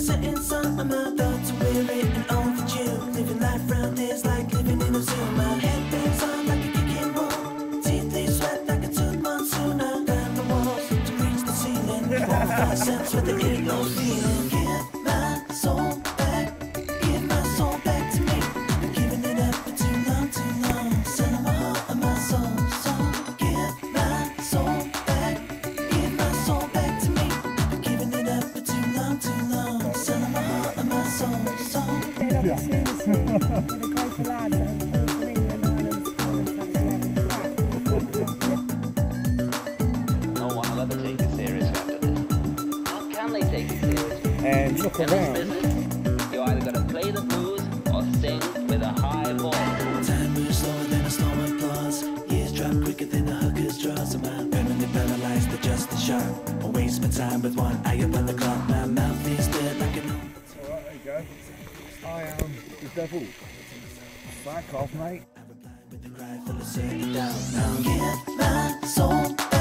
setting sun, I'm about to weary and overdue. Living life round is like living in a zoo. My head bangs on like a kicking ball. Teeth they sweat like a tooth monsoon. I climb the walls to reach the ceiling. Won't find sense where there ain't no feeling. Give my soul back, give my soul back to me. Been giving it up for too long, too long. Selling my heart and my soul, so give my soul back, give my soul back to me. Been giving it up for too long, too long. Selling my heart and my soul, so. And look around. You either got to play the blues or sing with a high voice. Time moves slower than a slow applause. Years drop quicker than a hooker's draws. Am I permanently paralyzed or just a shark? I waste my time with one eye up on the clock. My mouth is dead like an Alright, there you go. I am the devil. Back off, mate. I reply with a cry full of certain doubt. Now give my soul back.